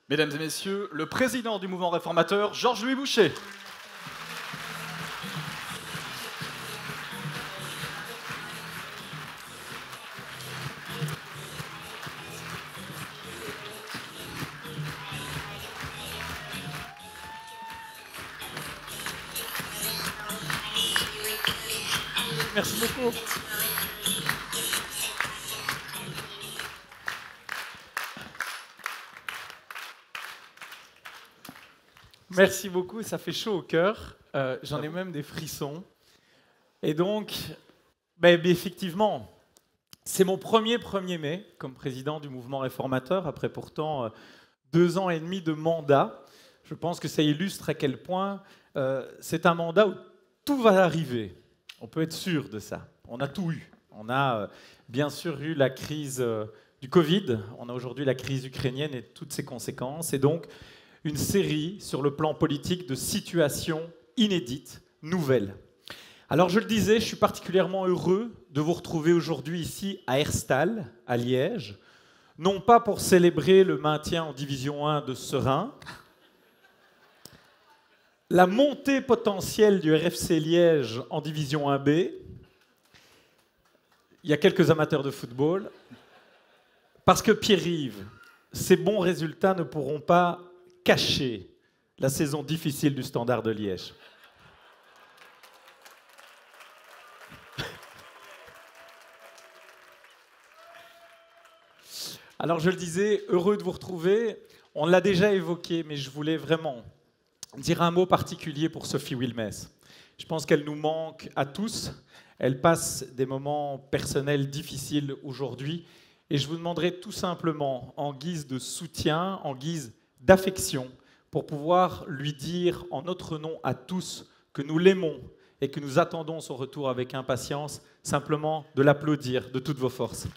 Mesdames et messieurs, le président du mouvement réformateur, Georges-Louis Boucher. Merci beaucoup. Merci beaucoup, ça fait chaud au cœur. J'en ai même des frissons. Et donc, effectivement, c'est mon premier 1er mai comme président du mouvement réformateur, après pourtant 2 ans et demi de mandat. Je pense que ça illustre à quel point c'est un mandat où tout va arriver. On peut être sûr de ça. On a tout eu. On a bien sûr eu la crise du Covid. On a aujourd'hui la crise ukrainienne et toutes ses conséquences. Et donc, une série sur le plan politique de situations inédites, nouvelles. Alors je le disais, je suis particulièrement heureux de vous retrouver aujourd'hui ici à Herstal, à Liège, non pas pour célébrer le maintien en Division 1 de Seraing, la montée potentielle du RFC Liège en Division 1B, il y a quelques amateurs de football, parce que Pierre-Yves, ces bons résultats ne pourront pas cacher la saison difficile du Standard de Liège. Alors je le disais, heureux de vous retrouver. On l'a déjà évoqué, mais je voulais vraiment dire un mot particulier pour Sophie Wilmès. Je pense qu'elle nous manque à tous. Elle passe des moments personnels difficiles aujourd'hui. Et je vous demanderai tout simplement, en guise de soutien, en guise d'affection, pour pouvoir lui dire en notre nom à tous que nous l'aimons et que nous attendons son retour avec impatience, simplement de l'applaudir de toutes vos forces.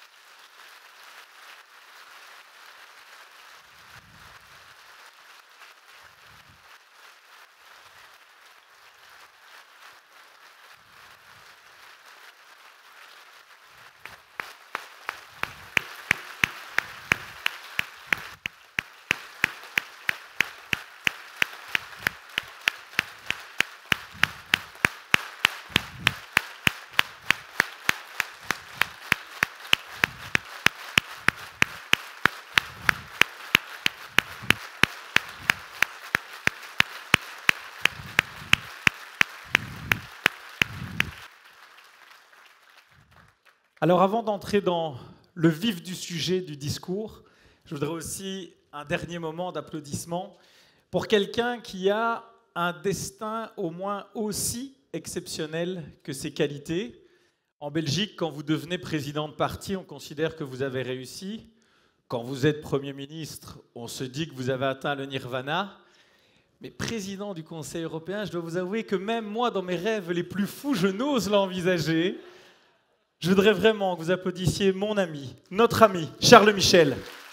Alors avant d'entrer dans le vif du sujet du discours, je voudrais aussi un dernier moment d'applaudissement pour quelqu'un qui a un destin au moins aussi exceptionnel que ses qualités. En Belgique, quand vous devenez président de parti, on considère que vous avez réussi. Quand vous êtes Premier ministre, on se dit que vous avez atteint le nirvana. Mais président du Conseil européen, je dois vous avouer que même moi, dans mes rêves les plus fous, je n'ose l'envisager. Je voudrais vraiment que vous applaudissiez mon ami, notre ami, Charles Michel.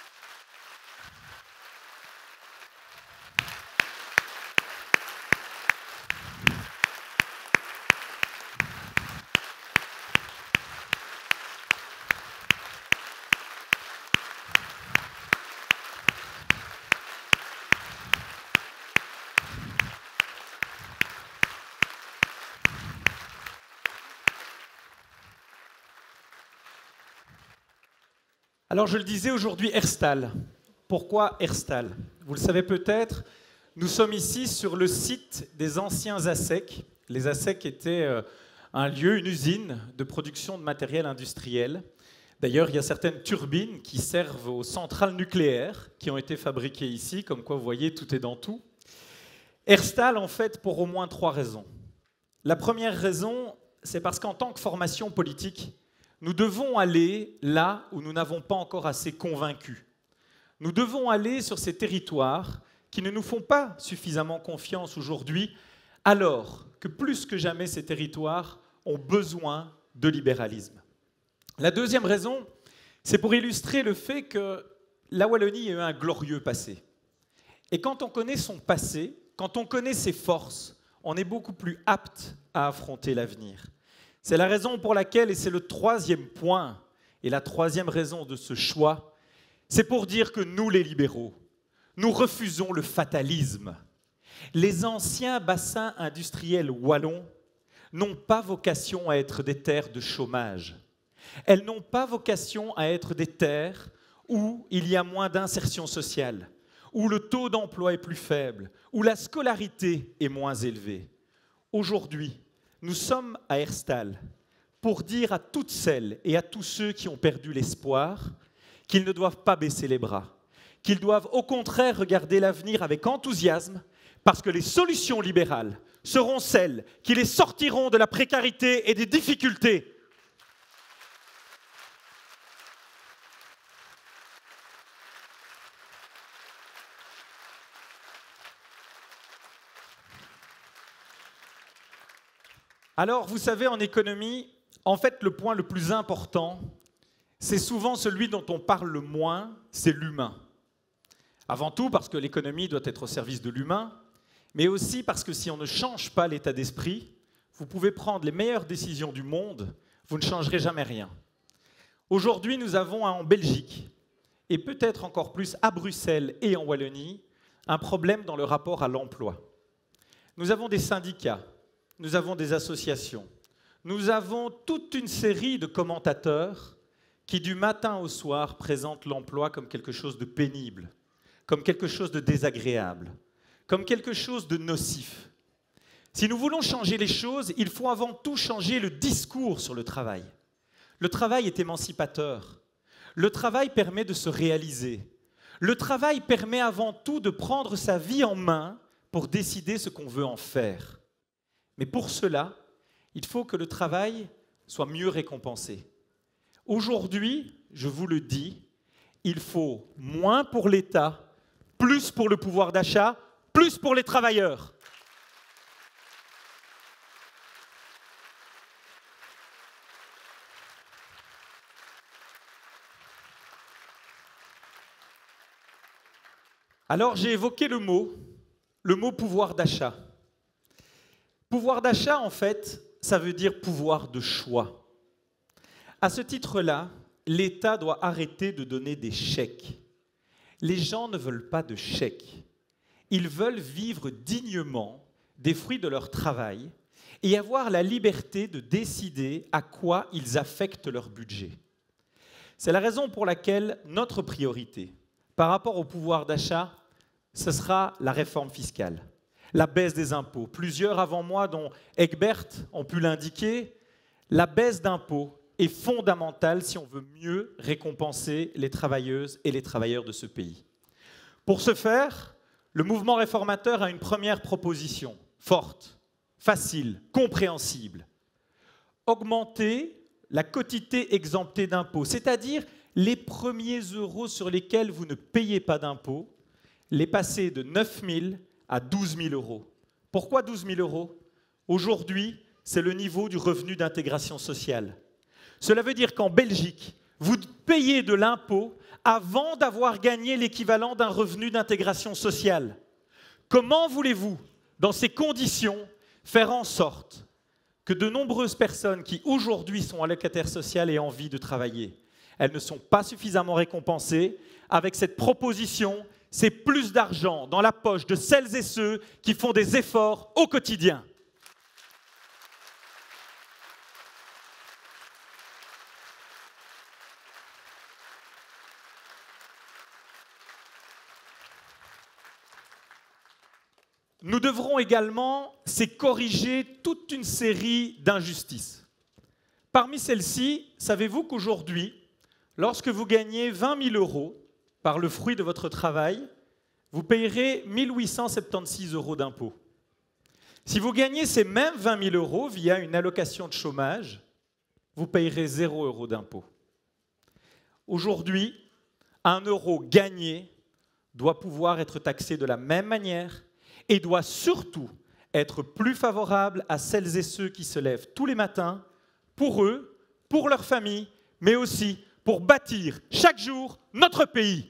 Alors je le disais aujourd'hui, Herstal. Pourquoi Herstal? Vous le savez peut-être, nous sommes ici sur le site des anciens ASEC. Les ASEC étaient un lieu, une usine de production de matériel industriel. D'ailleurs, il y a certaines turbines qui servent aux centrales nucléaires qui ont été fabriquées ici, comme quoi vous voyez, tout est dans tout. Herstal, en fait, pour au moins 3 raisons. La première raison, c'est parce qu'en tant que formation politique, nous devons aller là où nous n'avons pas encore assez convaincus. Nous devons aller sur ces territoires qui ne nous font pas suffisamment confiance aujourd'hui, alors que plus que jamais ces territoires ont besoin de libéralisme. La deuxième raison, c'est pour illustrer le fait que la Wallonie a eu un glorieux passé. Et quand on connaît son passé, quand on connaît ses forces, on est beaucoup plus apte à affronter l'avenir. C'est la raison pour laquelle, et c'est le 3e point, et la 3e raison de ce choix, c'est pour dire que nous, les libéraux, Nous refusons le fatalisme. Les anciens bassins industriels wallons n'ont pas vocation à être des terres de chômage. Elles n'ont pas vocation à être des terres où il y a moins d'insertion sociale, où le taux d'emploi est plus faible, où la scolarité est moins élevée. Aujourd'hui, nous sommes à Herstal pour dire à toutes celles et à tous ceux qui ont perdu l'espoir qu'ils ne doivent pas baisser les bras, qu'ils doivent au contraire regarder l'avenir avec enthousiasme, parce que les solutions libérales seront celles qui les sortiront de la précarité et des difficultés. Alors, vous savez, en économie, en fait, le point le plus important, c'est souvent celui dont on parle le moins, c'est l'humain. Avant tout parce que l'économie doit être au service de l'humain, mais aussi parce que si on ne change pas l'état d'esprit, vous pouvez prendre les meilleures décisions du monde, vous ne changerez jamais rien. Aujourd'hui, nous avons en Belgique, et peut-être encore plus à Bruxelles et en Wallonie, un problème dans le rapport à l'emploi. Nous avons des syndicats, nous avons des associations, nous avons toute une série de commentateurs qui, du matin au soir, présentent l'emploi comme quelque chose de pénible, comme quelque chose de désagréable, comme quelque chose de nocif. Si nous voulons changer les choses, il faut avant tout changer le discours sur le travail. Le travail est émancipateur. Le travail permet de se réaliser. Le travail permet avant tout de prendre sa vie en main pour décider ce qu'on veut en faire. Mais pour cela, il faut que le travail soit mieux récompensé. Aujourd'hui, je vous le dis, il faut moins pour l'État, plus pour le pouvoir d'achat, plus pour les travailleurs. Alors j'ai évoqué le mot pouvoir d'achat. Pouvoir d'achat, en fait, ça veut dire pouvoir de choix. À ce titre-là, l'État doit arrêter de donner des chèques. Les gens ne veulent pas de chèques. Ils veulent vivre dignement des fruits de leur travail et avoir la liberté de décider à quoi ils affectent leur budget. C'est la raison pour laquelle notre priorité, par rapport au pouvoir d'achat, ce sera la réforme fiscale, la baisse des impôts. Plusieurs avant moi, dont Egbert, ont pu l'indiquer, la baisse d'impôts est fondamentale si on veut mieux récompenser les travailleuses et les travailleurs de ce pays. Pour ce faire, le mouvement réformateur a une première proposition, forte, facile, compréhensible. Augmenter la quotité exemptée d'impôts, c'est-à-dire les premiers euros sur lesquels vous ne payez pas d'impôts, les passer de 9 000 à 12 000 euros. Pourquoi 12 000 euros? Aujourd'hui, c'est le niveau du revenu d'intégration sociale. Cela veut dire qu'en Belgique, vous payez de l'impôt avant d'avoir gagné l'équivalent d'un revenu d'intégration sociale. Comment voulez-vous, dans ces conditions, faire en sorte que de nombreuses personnes qui aujourd'hui sont allocataires sociales aient envie de travailler? Elles ne sont pas suffisamment récompensées. Avec cette proposition, c'est plus d'argent dans la poche de celles et ceux qui font des efforts au quotidien. Nous devrons également corriger toute une série d'injustices. Parmi celles-ci, savez-vous qu'aujourd'hui, lorsque vous gagnez 20 000 euros par le fruit de votre travail, vous payerez 1 876 euros d'impôts. Si vous gagnez ces mêmes 20 000 euros via une allocation de chômage, vous payerez 0 euros d'impôts. Aujourd'hui, 1 euro gagné doit pouvoir être taxé de la même manière et doit surtout être plus favorable à celles et ceux qui se lèvent tous les matins, pour eux, pour leur famille, mais aussi pour bâtir chaque jour notre pays.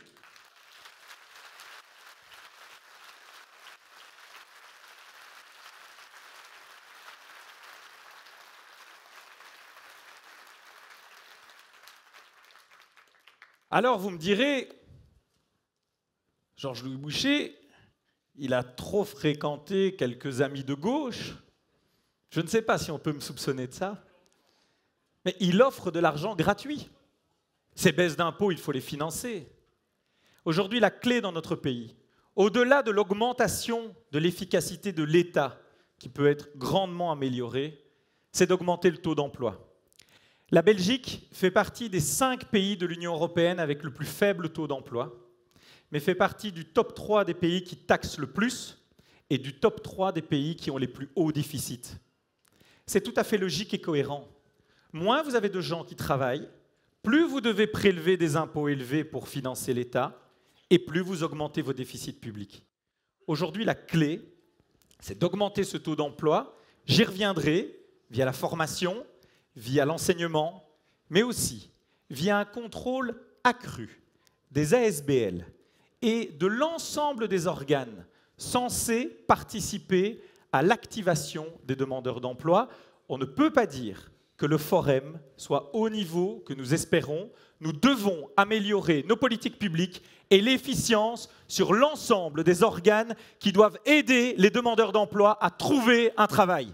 Alors vous me direz, Georges-Louis Boucher, il a trop fréquenté quelques amis de gauche. Je ne sais pas si on peut me soupçonner de ça. Mais il offre de l'argent gratuit. Ces baisses d'impôts, il faut les financer. Aujourd'hui, la clé dans notre pays, au-delà de l'augmentation de l'efficacité de l'État, qui peut être grandement améliorée, c'est d'augmenter le taux d'emploi. La Belgique fait partie des 5 pays de l'Union européenne avec le plus faible taux d'emploi, mais fait partie du top 3 des pays qui taxent le plus et du top 3 des pays qui ont les plus hauts déficits. C'est tout à fait logique et cohérent. Moins vous avez de gens qui travaillent, plus vous devez prélever des impôts élevés pour financer l'État, et plus vous augmentez vos déficits publics. Aujourd'hui, la clé, c'est d'augmenter ce taux d'emploi. J'y reviendrai via la formation, via l'enseignement, mais aussi via un contrôle accru des ASBL et de l'ensemble des organes censés participer à l'activation des demandeurs d'emploi. On ne peut pas dire que le Forum soit au niveau que nous espérons. Nous devons améliorer nos politiques publiques et l'efficience sur l'ensemble des organes qui doivent aider les demandeurs d'emploi à trouver un travail.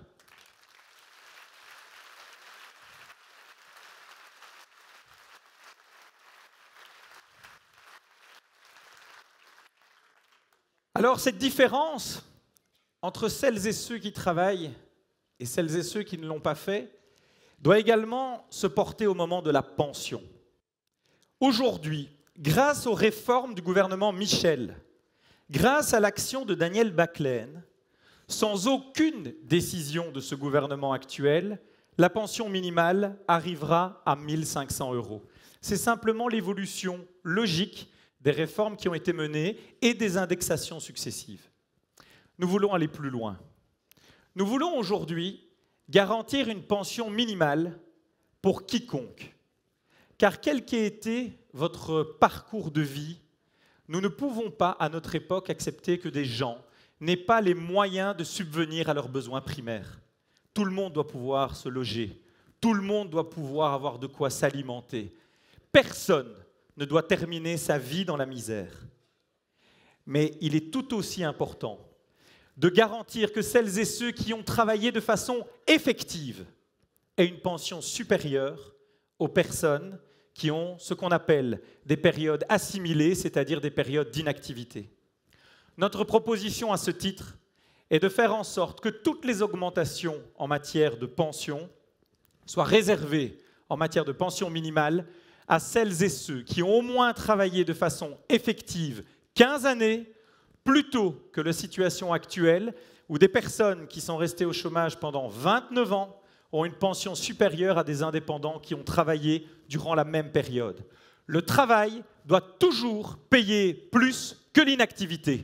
Alors cette différence entre celles et ceux qui travaillent et celles et ceux qui ne l'ont pas fait doit également se porter au moment de la pension. Aujourd'hui, grâce aux réformes du gouvernement Michel, grâce à l'action de Daniel Baclen, sans aucune décision de ce gouvernement actuel, la pension minimale arrivera à 1 500 €. C'est simplement l'évolution logique des réformes qui ont été menées et des indexations successives. Nous voulons aller plus loin. Nous voulons aujourd'hui garantir une pension minimale pour quiconque. Car quel qu'ait été votre parcours de vie, nous ne pouvons pas, à notre époque, accepter que des gens n'aient pas les moyens de subvenir à leurs besoins primaires. Tout le monde doit pouvoir se loger. Tout le monde doit pouvoir avoir de quoi s'alimenter. Personne ne doit terminer sa vie dans la misère. Mais il est tout aussi important de garantir que celles et ceux qui ont travaillé de façon effective aient une pension supérieure aux personnes qui ont ce qu'on appelle des périodes assimilées, c'est-à-dire des périodes d'inactivité. Notre proposition à ce titre est de faire en sorte que toutes les augmentations en matière de pension soient réservées en matière de pension minimale à celles et ceux qui ont au moins travaillé de façon effective 15 années, plutôt que la situation actuelle où des personnes qui sont restées au chômage pendant 29 ans ont une pension supérieure à des indépendants qui ont travaillé durant la même période. Le travail doit toujours payer plus que l'inactivité.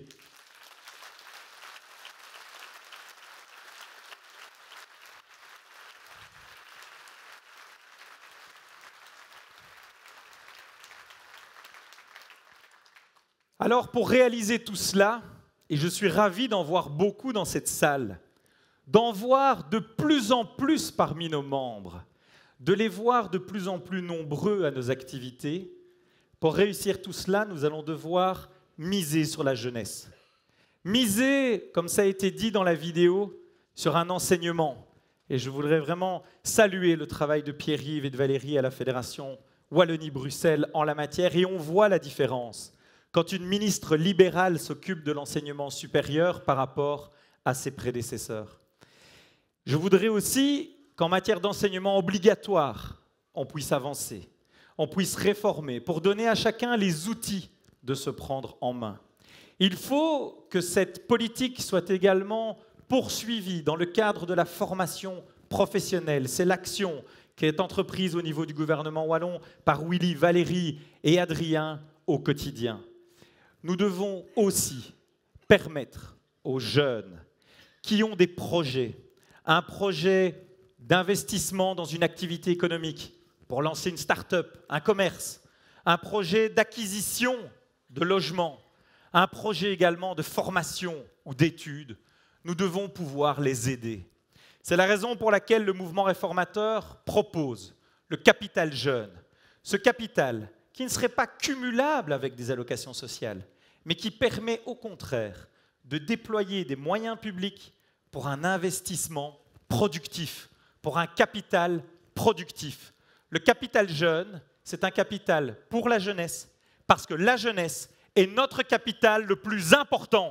Alors, pour réaliser tout cela, et je suis ravi d'en voir beaucoup dans cette salle, d'en voir de plus en plus parmi nos membres, de les voir de plus en plus nombreux à nos activités, pour réussir tout cela, nous allons devoir miser sur la jeunesse. Miser, comme ça a été dit dans la vidéo, sur un enseignement. Et je voudrais vraiment saluer le travail de Pierre-Yves et de Valérie à la Fédération Wallonie-Bruxelles en la matière, et on voit la différence quand une ministre libérale s'occupe de l'enseignement supérieur par rapport à ses prédécesseurs. Je voudrais aussi qu'en matière d'enseignement obligatoire, on puisse avancer, on puisse réformer pour donner à chacun les outils de se prendre en main. Il faut que cette politique soit également poursuivie dans le cadre de la formation professionnelle. C'est l'action qui est entreprise au niveau du gouvernement wallon par Willy, Valérie et Adrien au quotidien. Nous devons aussi permettre aux jeunes qui ont des projets, un projet d'investissement dans une activité économique pour lancer une start-up, un commerce, un projet d'acquisition de logement, un projet également de formation ou d'études, nous devons pouvoir les aider. C'est la raison pour laquelle le mouvement réformateur propose le capital jeune. Ce capital qui ne serait pas cumulable avec des allocations sociales, mais qui permet au contraire de déployer des moyens publics pour un investissement productif, pour un capital productif. Le capital jeune, c'est un capital pour la jeunesse, parce que la jeunesse est notre capital le plus important.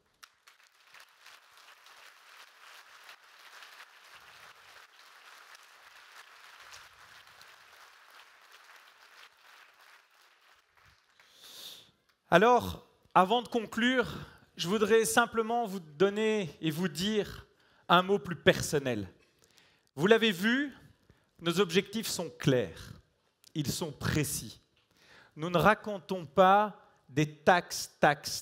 Alors, avant de conclure, je voudrais simplement vous donner et vous dire un mot plus personnel. Vous l'avez vu, nos objectifs sont clairs, ils sont précis. Nous ne racontons pas des taxes.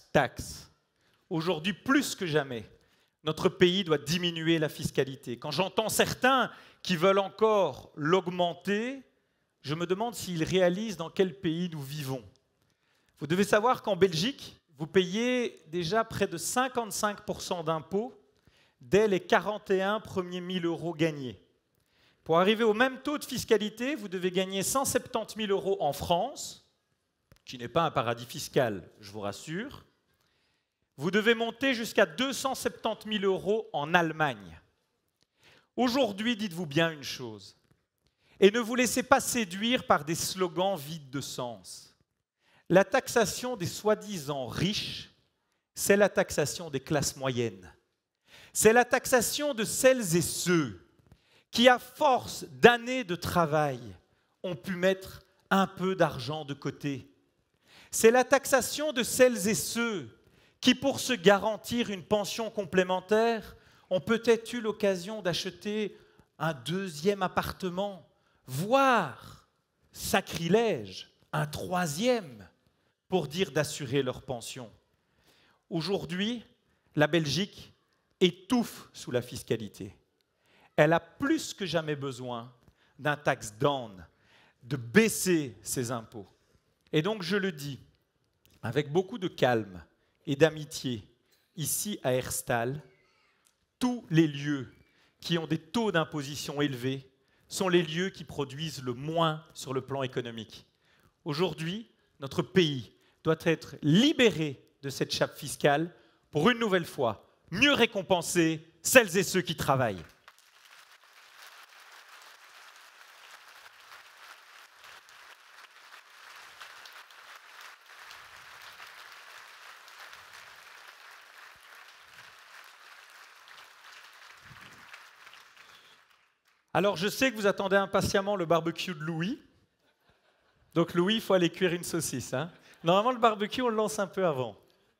Aujourd'hui, plus que jamais, notre pays doit diminuer la fiscalité. Quand j'entends certains qui veulent encore l'augmenter, je me demande s'ils réalisent dans quel pays nous vivons. Vous devez savoir qu'en Belgique, vous payez déjà près de 55% d'impôts dès les 41 premiers 1000 euros gagnés. Pour arriver au même taux de fiscalité, vous devez gagner 170 000 euros en France, qui n'est pas un paradis fiscal, je vous rassure. Vous devez monter jusqu'à 270 000 euros en Allemagne. Aujourd'hui, dites-vous bien une chose, et ne vous laissez pas séduire par des slogans vides de sens. La taxation des soi-disant riches, c'est la taxation des classes moyennes. C'est la taxation de celles et ceux qui, à force d'années de travail, ont pu mettre un peu d'argent de côté. C'est la taxation de celles et ceux qui, pour se garantir une pension complémentaire, ont peut-être eu l'occasion d'acheter un deuxième appartement, voire, sacrilège, un troisième, pour dire d'assurer leur pension. Aujourd'hui, la Belgique étouffe sous la fiscalité. Elle a plus que jamais besoin d'un tax down, de baisser ses impôts. Et donc, je le dis, avec beaucoup de calme et d'amitié, ici à Herstal, tous les lieux qui ont des taux d'imposition élevés sont les lieux qui produisent le moins sur le plan économique. Aujourd'hui, notre pays doit être libéré de cette chape fiscale pour une nouvelle fois mieux récompenser celles et ceux qui travaillent. Alors, je sais que vous attendez impatiemment le barbecue de Louis. Donc, Louis, il faut aller cuire une saucisse. Hein. Normalement, le barbecue, on le lance un peu avant.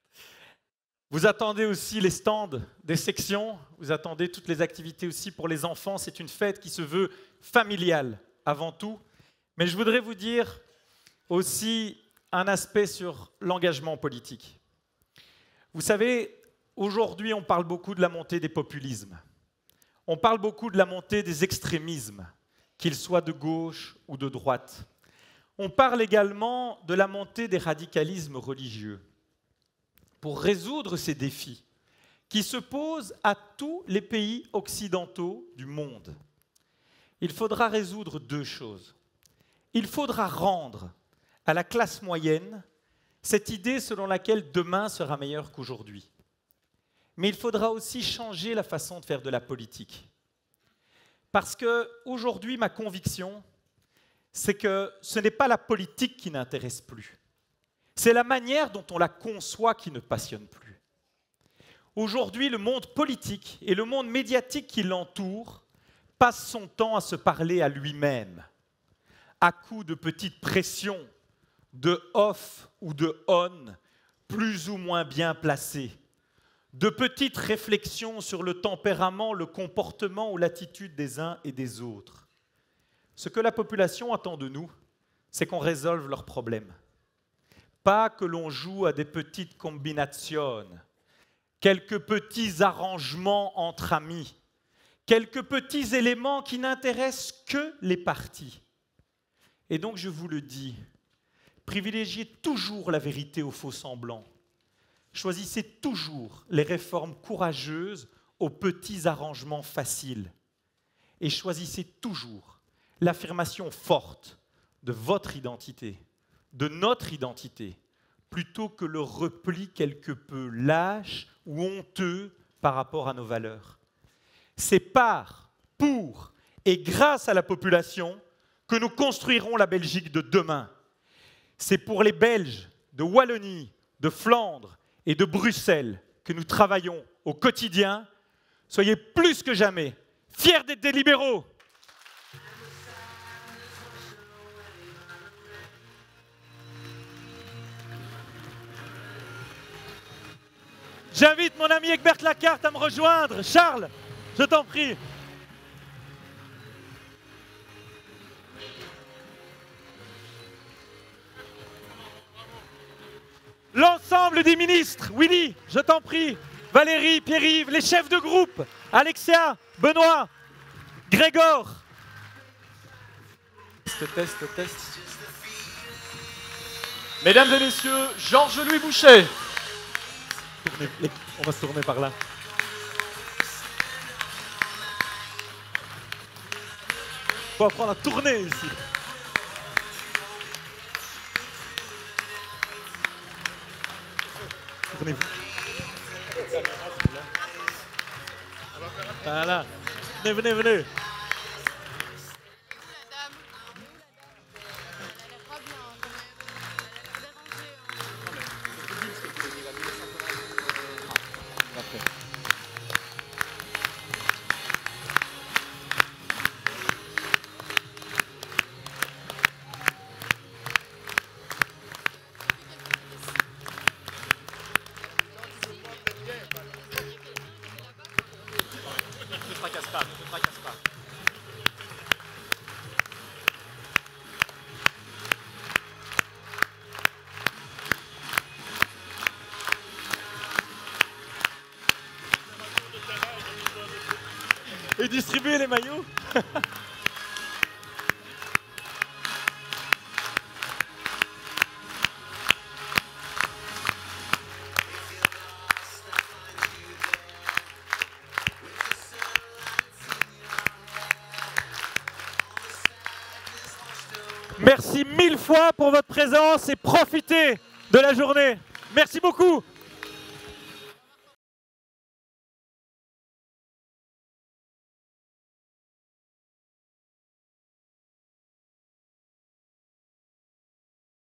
Vous attendez aussi les stands des sections. Vous attendez toutes les activités aussi pour les enfants. C'est une fête qui se veut familiale avant tout. Mais je voudrais vous dire aussi un aspect sur l'engagement politique. Vous savez, aujourd'hui, on parle beaucoup de la montée des populismes. On parle beaucoup de la montée des extrémismes, qu'ils soient de gauche ou de droite. On parle également de la montée des radicalismes religieux. Pour résoudre ces défis qui se posent à tous les pays occidentaux du monde, il faudra résoudre deux choses. Il faudra rendre à la classe moyenne cette idée selon laquelle demain sera meilleur qu'aujourd'hui. Mais il faudra aussi changer la façon de faire de la politique. Parce qu'aujourd'hui, ma conviction, c'est que ce n'est pas la politique qui n'intéresse plus. C'est la manière dont on la conçoit qui ne passionne plus. Aujourd'hui, le monde politique et le monde médiatique qui l'entoure passe son temps à se parler à lui-même, à coups de petites pressions, de off ou de on, plus ou moins bien placées, de petites réflexions sur le tempérament, le comportement ou l'attitude des uns et des autres. Ce que la population attend de nous, c'est qu'on résolve leurs problèmes. Pas que l'on joue à des petites combinations, quelques petits arrangements entre amis, quelques petits éléments qui n'intéressent que les partis. Et donc, je vous le dis, privilégiez toujours la vérité aux faux-semblants. Choisissez toujours les réformes courageuses aux petits arrangements faciles. Et choisissez toujours l'affirmation forte de votre identité, de notre identité, plutôt que le repli quelque peu lâche ou honteux par rapport à nos valeurs. C'est par, pour et grâce à la population que nous construirons la Belgique de demain. C'est pour les Belges de Wallonie, de Flandre et de Bruxelles que nous travaillons au quotidien. Soyez plus que jamais fiers d'être des libéraux. J'invite mon ami Egbert Lacarte à me rejoindre. Charles, je t'en prie. L'ensemble des ministres, Willy, je t'en prie. Valérie, Pierre-Yves, les chefs de groupe, Alexia, Benoît, Grégor. Test. Mesdames et messieurs, Georges-Louis Boucher. On va se tourner par là. Faut apprendre à tourner ici. Tournez-vous. Voilà. Venez. Ne te tracasse pas. Et distribuer les maillots. Merci 1000 fois pour votre présence et profitez de la journée. Merci beaucoup.